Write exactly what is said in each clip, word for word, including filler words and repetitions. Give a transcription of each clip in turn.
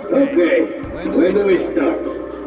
Okay, where do we start?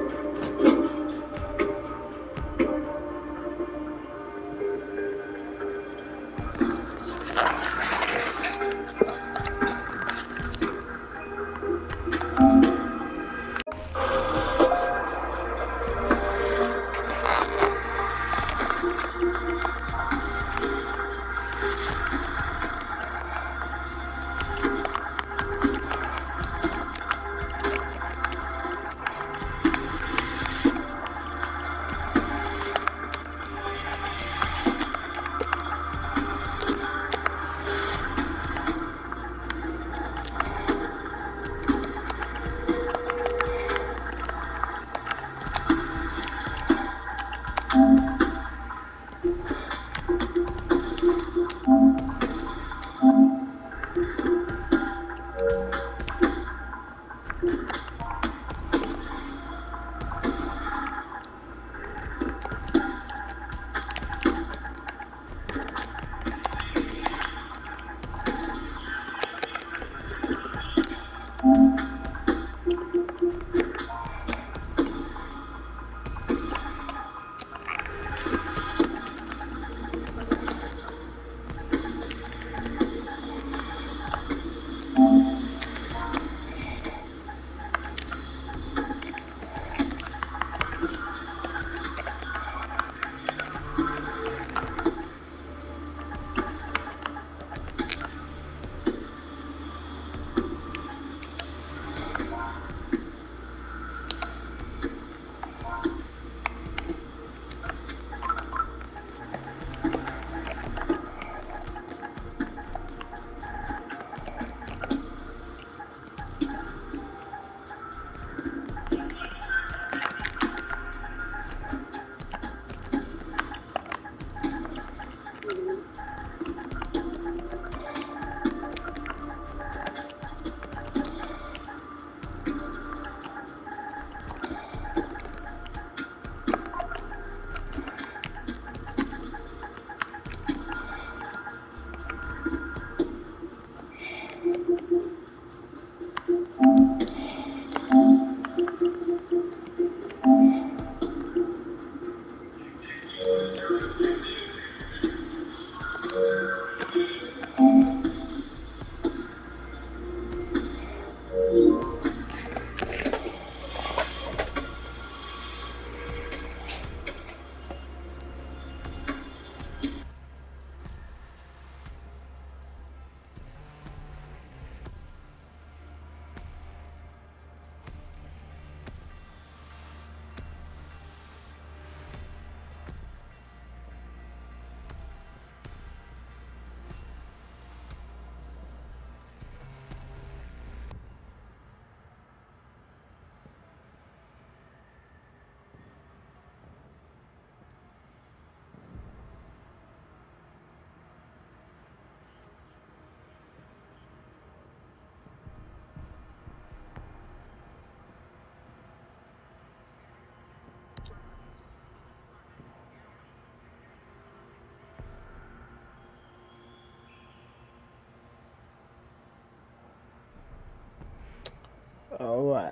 Oh, what?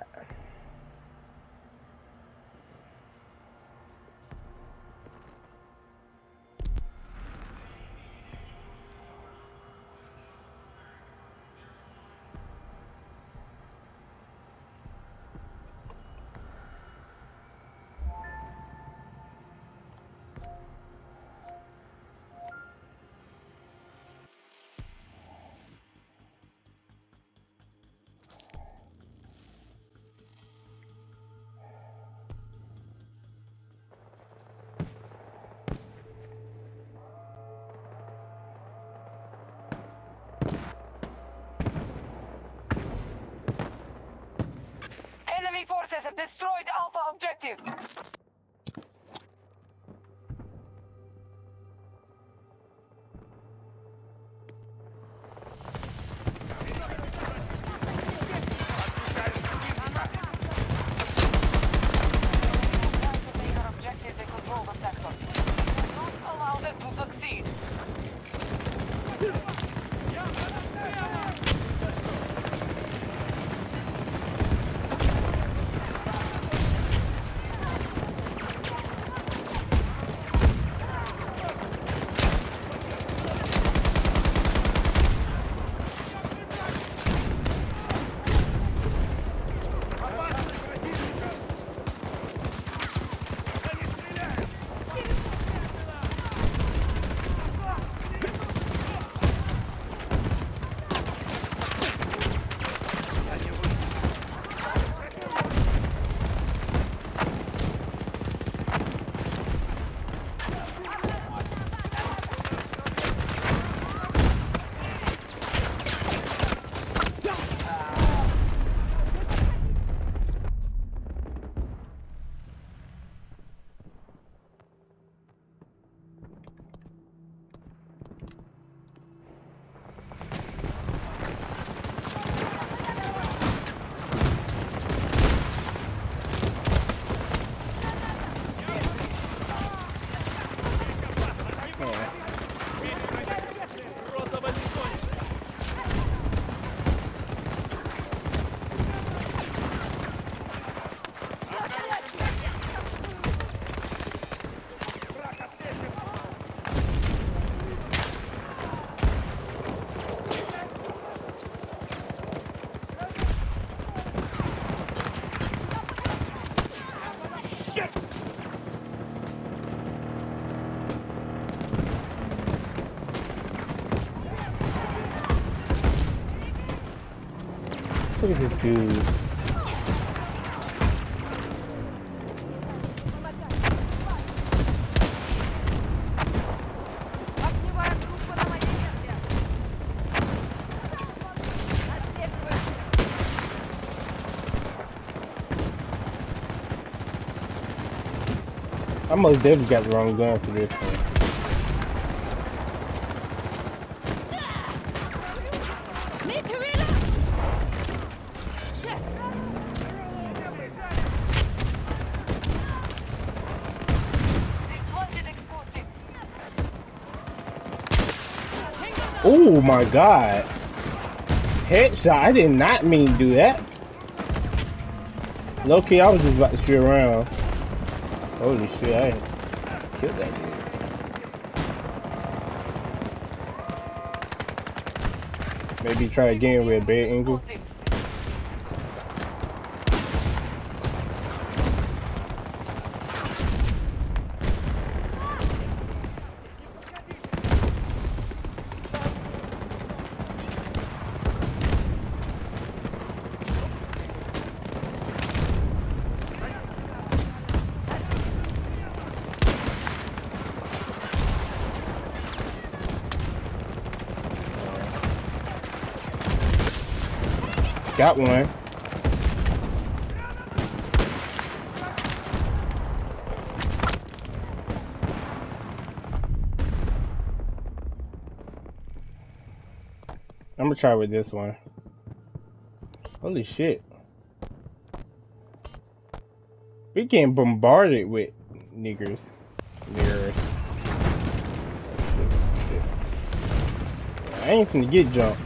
Enemy forces have destroyed Alpha objective. Major objectives and control the sector. Don't allow them to succeed. Look at this dude. I most definitely got the wrong gun for this one. Oh my god. Headshot. I did not mean to do that. Low key, I was just about to shoot around. Holy shit, I killed that dude. Maybe try again with a bad angle. Got one. I'm gonna try with this one. Holy shit. We getting bombarded with niggers. Niggers. I ain't finna get jumped.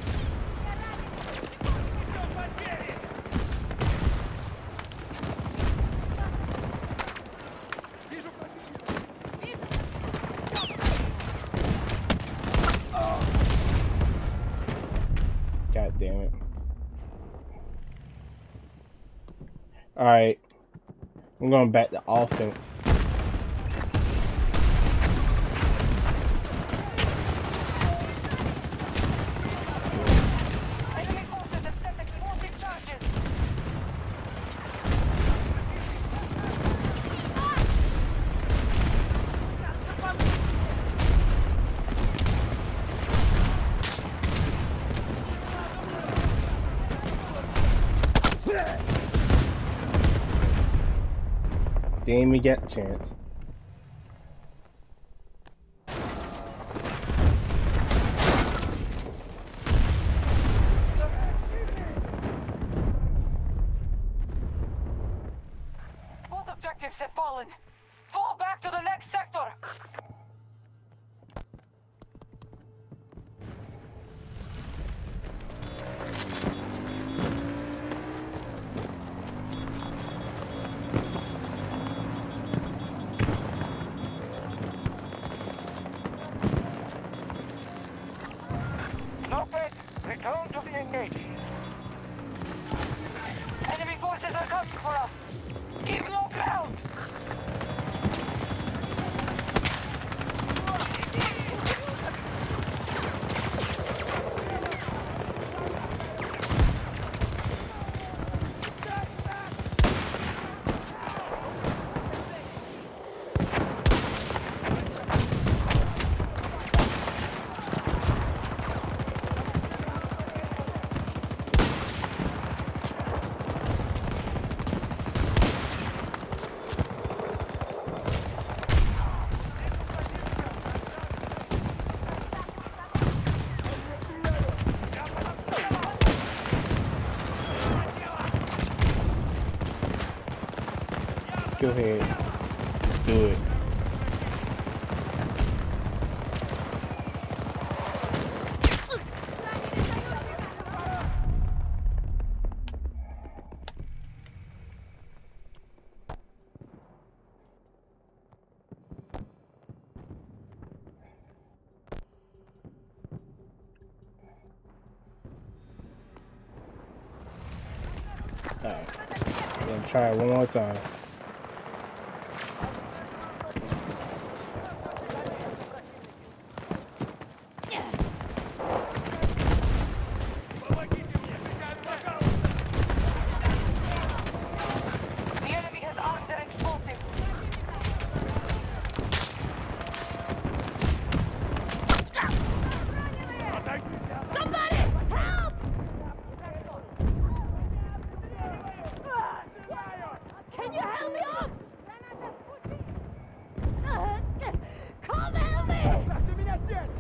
God damn it. Alright. I'm going back to offense. Enemy forces have set explosive charges. Didn't even get a chance. Both objectives have fallen. Fall back to the next sector. Lopez, return to the engage. Enemy forces are coming for us. Keep low ground. Go ahead. Do it. Alright. Gonna try it one more time.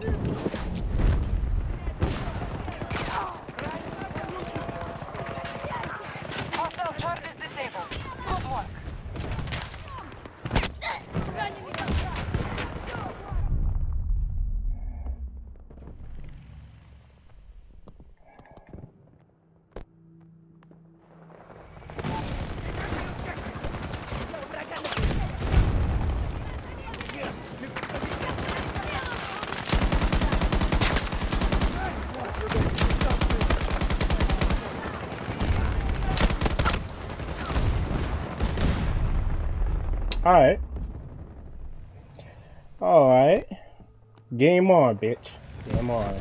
Hostile charges disabled. Good work. Alright. Alright. Game on, bitch. Game on.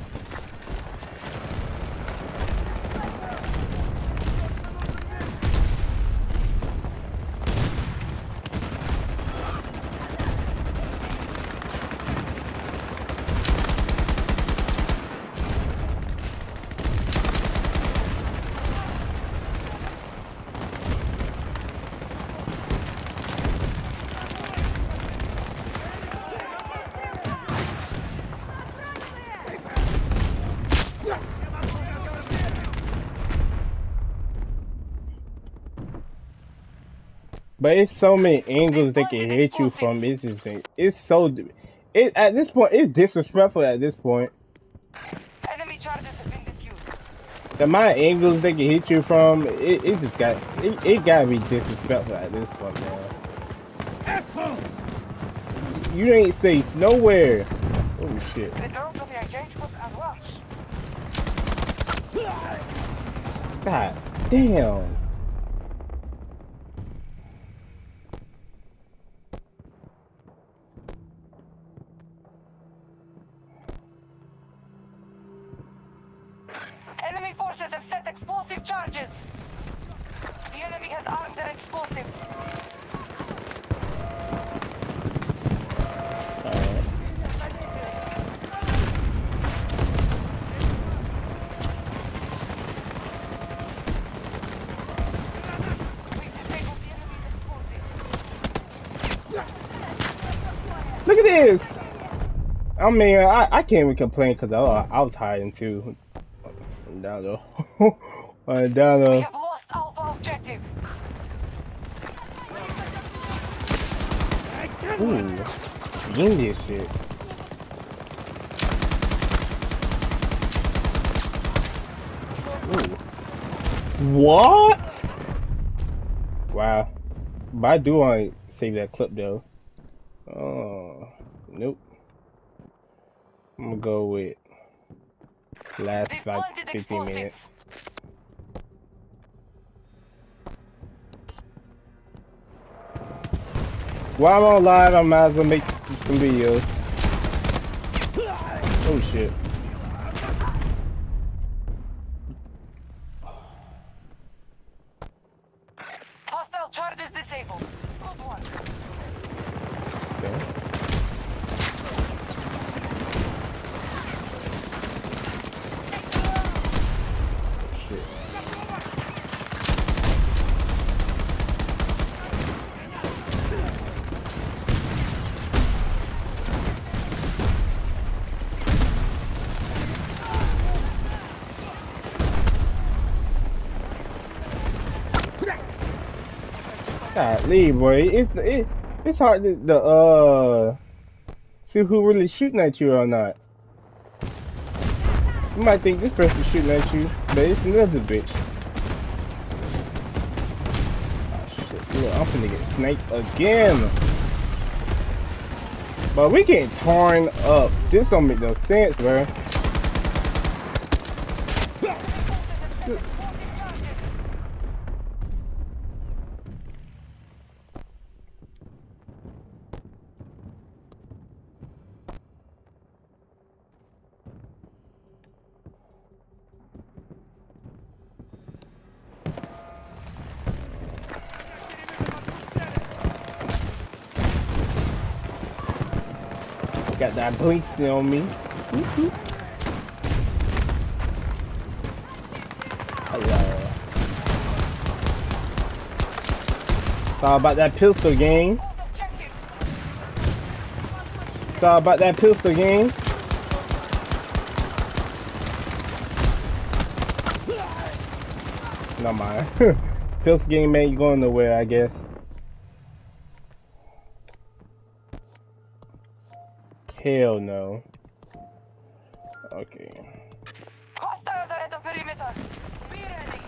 But it's so many angles they can hit you from. It's insane. It's so. It at this point, it's disrespectful. At this point, Enemy charges have been defused. the amount of angles they can hit you from, it, it just got. It, it gotta be disrespectful at this point, man. Asshole! You ain't safe nowhere. Oh shit! Return to the engagement and rush. God damn. Enemy forces have set explosive charges. The enemy has armed their explosives. Alright. We've disabled the enemy's explosives. Look at this. I mean, I I can't even complain because I I was hiding too. Down low. uh, down We low. have lost Alpha objective. Ooh, game this shit. Ooh. What? Wow. But I do want to save that clip though. Oh, nope. I'm gonna go with last They've like planted fifteen minutes. explosives. While I'm on live, I might as well make some videos. Oh shit. Hostile charges disabled. Good work. Okay. Shit. Golly, boy, it's it, it's hard to the uh see who really shooting at you or not. You might think this person's shooting at you, but it's another bitch. Oh shit, look, I'm finna get sniped again. But we getting torn up. This don't make no sense, bro. Got that blinking on me. Mm-hmm. It's all about that pistol game. It's all about that pistol game. Not mine. Pistol game ain't going nowhere, I guess. Hell no. Okay. Hostiles are at the perimeter. Be ready.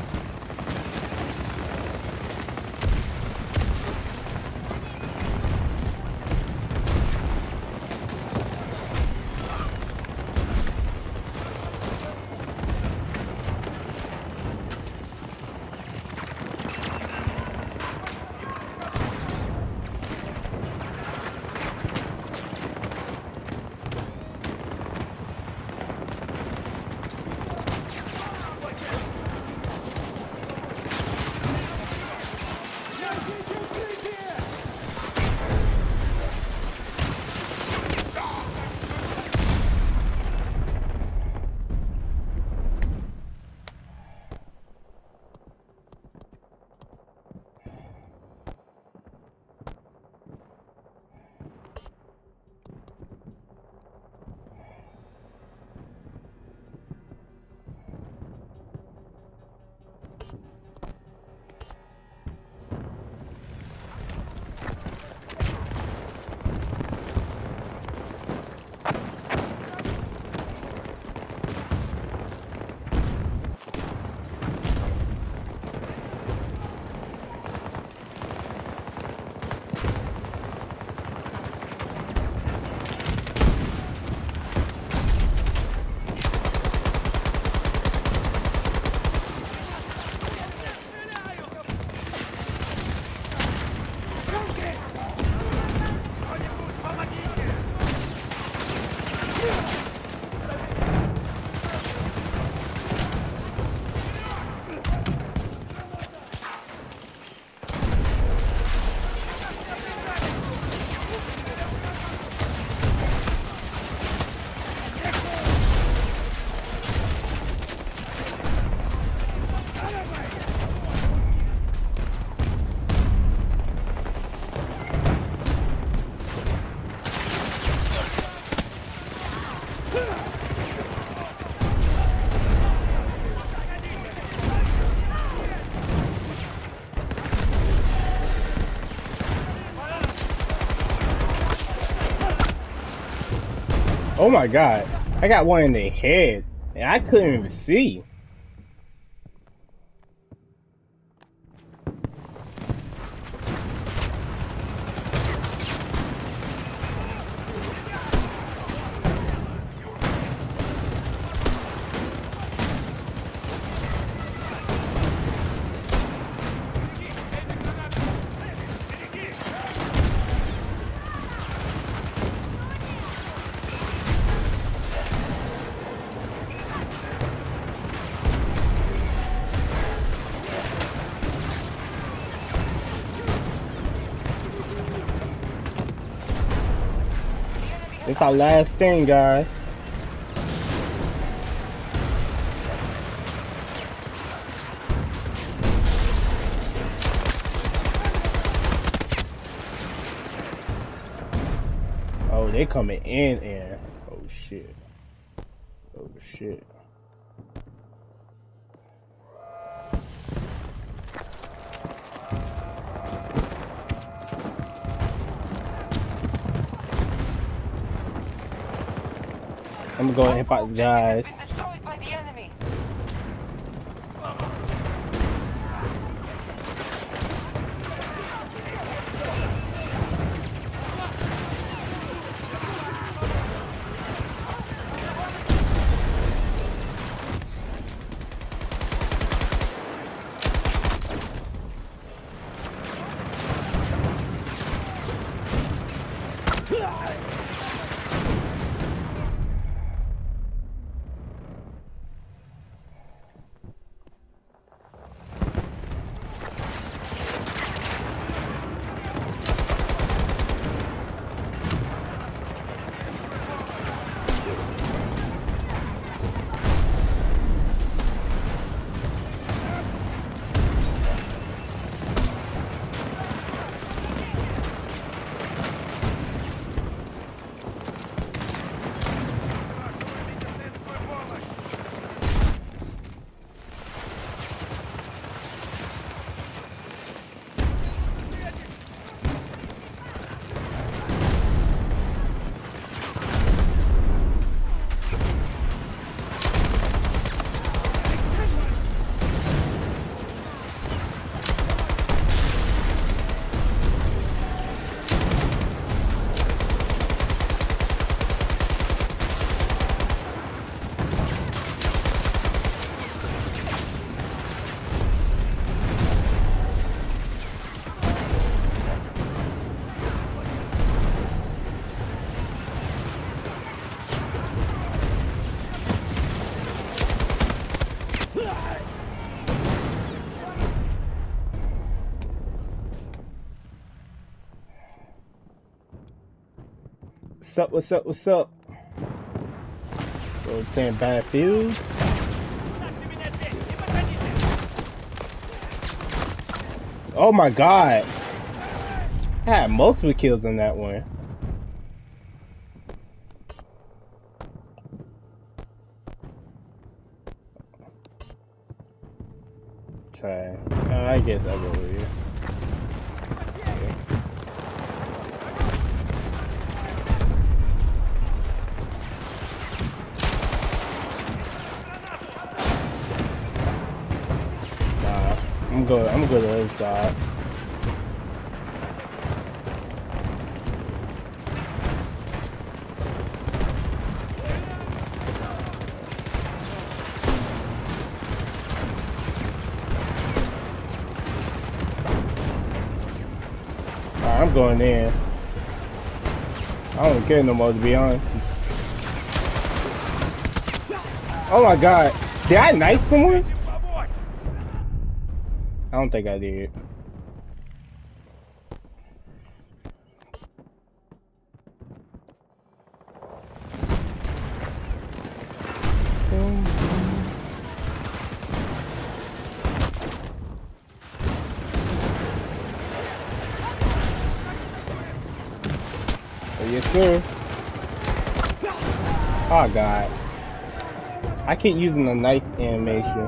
Oh my god, I got one in the head, and I couldn't even see. It's our last thing, guys. Oh, they coming in air. Oh shit. Oh shit. I'm gonna go and help out the guys. Been destroyed by the enemy. What's up? What's up? What's up? We're playing Battlefield. Oh my god! I had multiple kills in that one. Try. Uh, I guess I'll go over here. Nah, I'm going. I'm going to the other side. I'm going in. I don't care no more, to be honest. Oh my god. Did I knife someone? I don't think I did. Yes, sir. Oh god. I keep using the knife animation.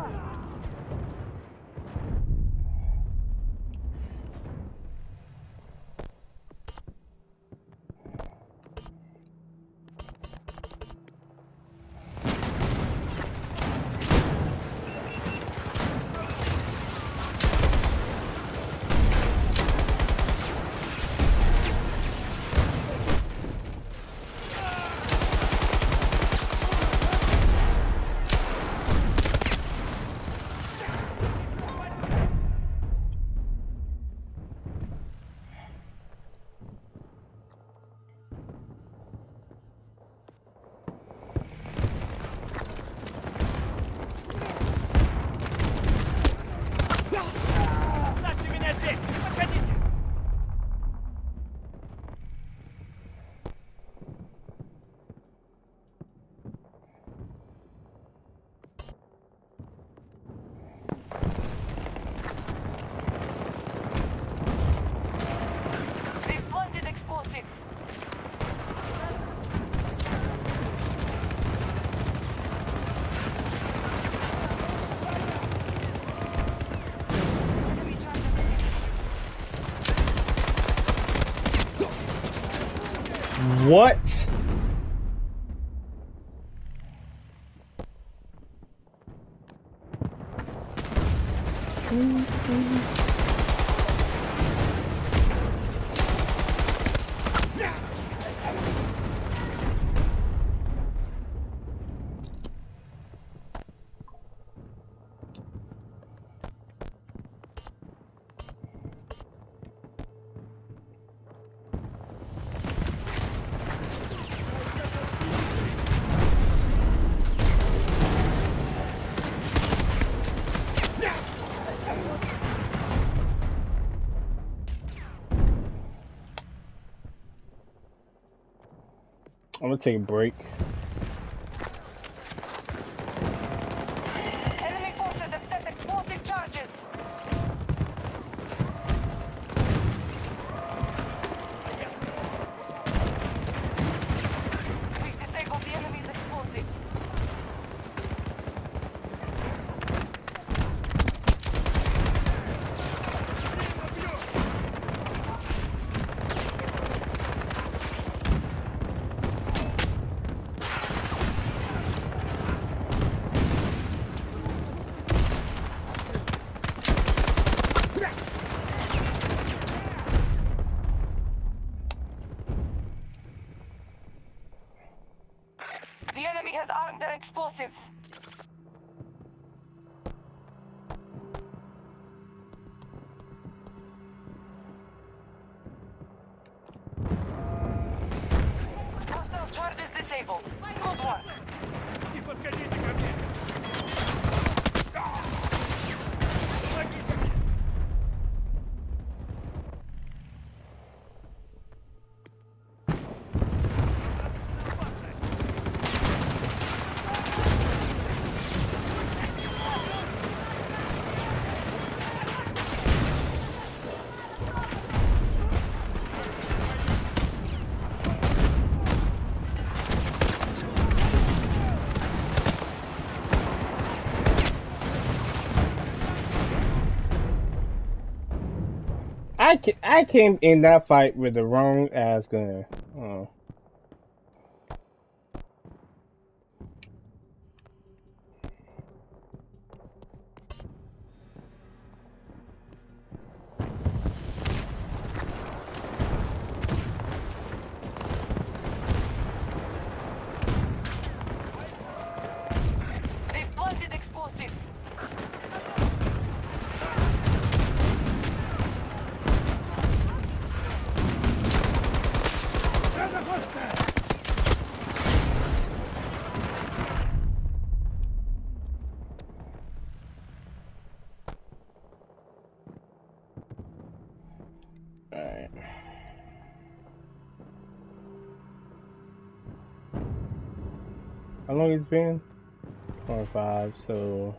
What? I'm gonna take a break. Enemy forces have set explosive charges. We've disabled the enemy's explosives. The enemy has armed their explosives. Hostile charges disabled. Good one. Не подходите ко мне! Помогите мне! I ca- I came in that fight with the wrong ass gun. Oh. They've planted explosives. Alright. How long it's been? twenty-five, so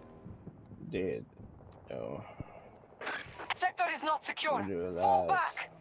dead. Oh. Sector is not secure. Do a Fall lot. back.